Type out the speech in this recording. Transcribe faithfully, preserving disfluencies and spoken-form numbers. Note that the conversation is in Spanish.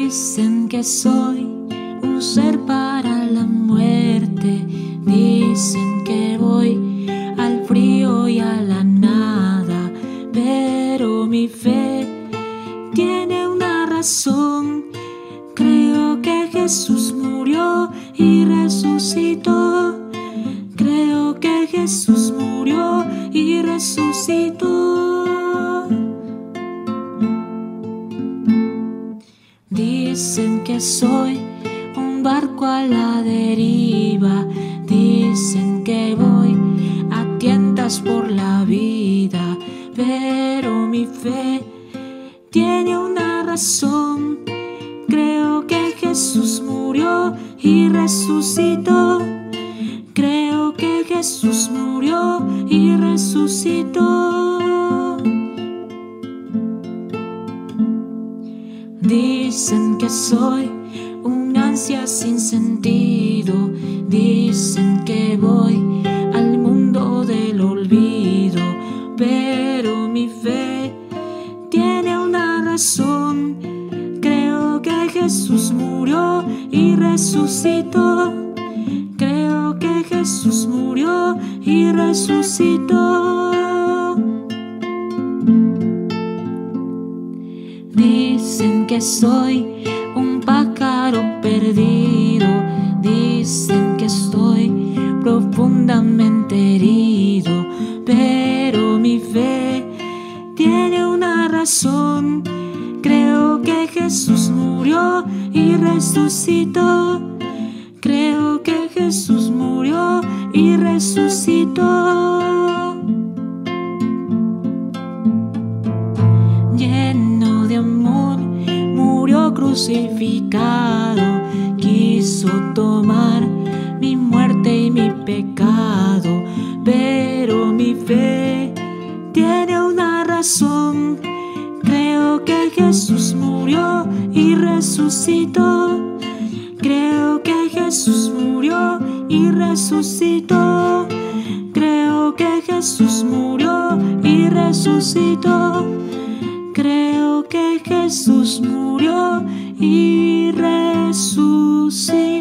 Dicen que soy un ser para la muerte, dicen que voy al frío y a la nada, pero mi fe tiene una razón. Creo que Jesús murió y resucitó. Creo que Jesús murió y resucitó. Dicen que soy un barco a la deriva, dicen que voy a tientas por la vida, pero mi fe tiene una razón. Creo que Jesús murió y resucitó. Creo que Jesús murió y resucitó. Dicen que soy un ansia sin sentido, dicen que voy al mundo del olvido, pero mi fe tiene una razón. Creo que Jesús murió y resucitó. Creo que Jesús murió y resucitó. Dicen que soy un pájaro perdido, dicen que estoy profundamente herido, pero mi fe tiene una razón. Creo que Jesús murió y resucitó. Creo que Jesús murió y resucitó. Lleno de amor, murió crucificado. Quiso tomar mi muerte y mi pecado, pero mi fe tiene una razón. Creo que Jesús murió y resucitó. Creo que Jesús murió y resucitó. Creo que Jesús murió y resucitó. Creo que Jesús murió y resucitó.